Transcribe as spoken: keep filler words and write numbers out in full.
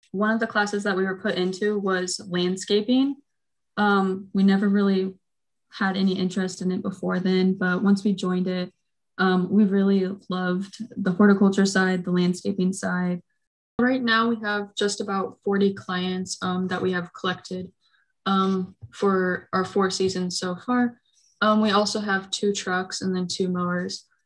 one of the classes that we were put into was landscaping. Um, we never really had any interest in it before then, but once we joined it, um, we really loved the horticulture side, the landscaping side. Right now, we have just about forty clients um, that we have collected um, for our four seasons so far. Um, we also have two trucks and then two mowers.